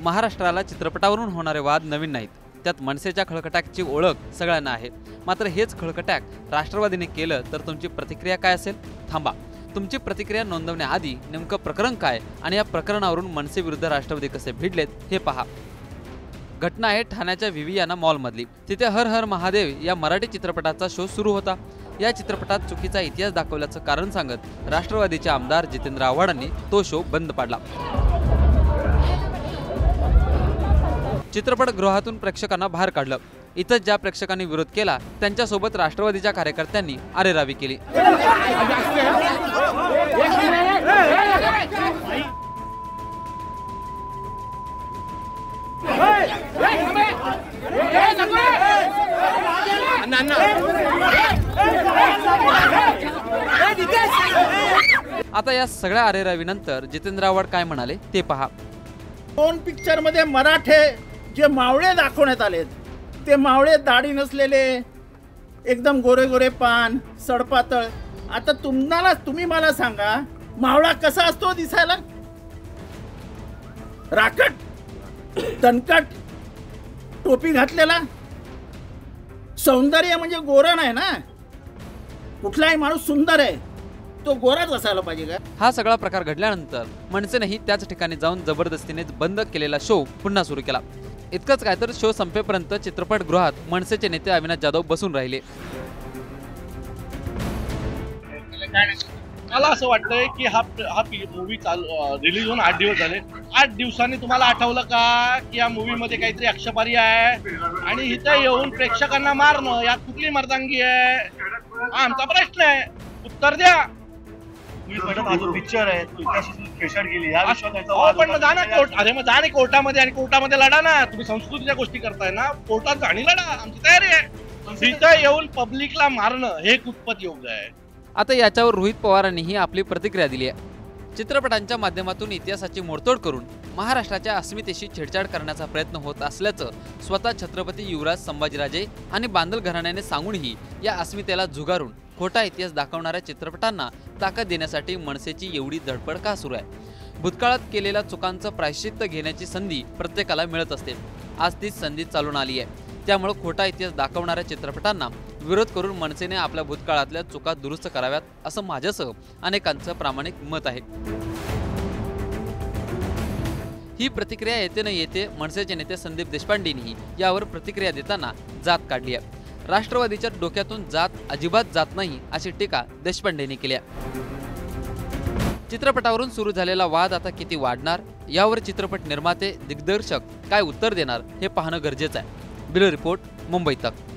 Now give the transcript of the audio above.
महाराष्ट्राला चित्रपटावरून होणारे वाद नवीन नाहीत, त्यात मनसेच्या खळकट्याची ओळख सगळ्यांना आहे। मात्र हेच खळकट्याक राष्ट्रवादीने केलं तर तुमची प्रतिक्रिया काय असेल? थांबा, तुमची प्रतिक्रिया नोंदवण्याआधी नेमकं प्रकरण काय आणि या प्रकरणावरून मनसे विरुद्ध राष्ट्रवादी कसे भिडलेत हे पहा। घटना आहे ठाण्याच्या विवियाना मॉलमधली। तिथे हर हर महादेव या मराठी चित्रपटाचा शो सुरू होता। या चित्रपटात चुकीचा इतिहास दाखवल्याचं कारण सांगत राष्ट्रवादीचे आमदार जितेंद्र आव्हाडांनी तो शो बंद पाडला। चित्रपटगृहातून प्रेक्षकांना बाहेर काढलं। इथं ज्या प्रेक्षकांनी विरोध केला त्यांच्यासोबत राष्ट्रवादीच्या कार्यकर्त्यांनी आरेरावी केली। आता या सगळ्या आरेरावीनंतर जितेंद्र आव्हाड काय म्हणाले ते पहा। दोन पिक्चर मध्ये मराठे जे मावळे दाखवण्यात आलेत ते मावळे दाढी नसलेले, एकदम गोरे गोरे पान, सडपातळ। आता तुम्ही मला सांगा, मावळा कसा असतो दिसायला? राकट, तणकट, टोपी घातलेला। सौंदर्य म्हणजे गोरा नाही ना, कुठलाही माणूस सुंदर आहे तो गोराच असायला पाहिजे का? हा सगळा प्रकार घडल्यानंतर मनसेनेही त्याच ठिकाणी जाऊन जबरदस्तीने बंद केलेला शो पुन्हा सुरू केला। इतकंच काय तर शो संपेपर्यंत चित्रपटगृहात मनसेचे नेते अविनाश जाधव बसून राहिले। मला असं वाटतंय की हा मूवी रिलीज होऊन 8 दिवस झाले। 8 दिवसांनी तुम्हाला आठवलं का की या मूवी मध्ये काहीतरी आक्षेपार्ह आहे आणि इथं येऊन प्रेक्षकांना मारणं यात कुठली मर्दांगी आहे? हा आमचा प्रश्न आहे, उत्तर द्या। पिक्चर आहे पण मग जा ना कोर्ट, अरे मग जा कोर्टामध्ये आणि कोर्टामध्ये लढा ना। तुम्ही संस्कृतीच्या गोष्टी करताय ना, कोर्टात जाणी लढा, आमची तयारी आहे। इथं येऊन पब्लिकला मारणं हे कुठपत योग्य आहे? आता याच्यावर रोहित पवारांनीही आपली प्रतिक्रिया दिली आहे। चित्रपटांच्या माध्यमातून इतिहासाची मोडतोड करून महाराष्ट्राच्या अस्मितेशी छेडछाड करण्याचा प्रयत्न होत असल्याचं स्वतः छत्रपती युवराज संभाजीराजे आणि बांदल घराण्याने सांगूनही या अस्मितेला झुगारून खोटा इतिहास दाखवणाऱ्या चित्रपटांना ताकद देण्यासाठी मनसेची एवढी धडपड का सुरू आहे? भूतकाळात केलेल्या चुकांचं प्रायश्चित्त घेण्याची संधी प्रत्येकाला मिळत असते। आज तीच संधी चालून आली आहे। त्यामुळे खोटा इतिहास दाखवणाऱ्या चित्रपटांना विरोध करून मनसेने आपल्या भूतकाळातल्या चुका दुरुस्त कराव्यात असं माझ्यासह अनेकांचं प्रामाणिक मत आहे। ही प्रतिक्रिया येते न येते मनसेचे नेते संदीप देशपांडेंनी यावर प्रतिक्रिया देताना जात काढली आहे। राष्ट्रवादीच्या डोक्यातून जात अजिबात जात नाही अशी टीका देशपांडेंनी केली आहे। चित्रपटावरून सुरू झालेला वाद आता किती वाढणार यावर चित्रपट निर्माते, दिग्दर्शक काय उत्तर देणार हे पाहणं गरजेचं आहे। ब्युरो रिपोर्ट, मुंबई तक।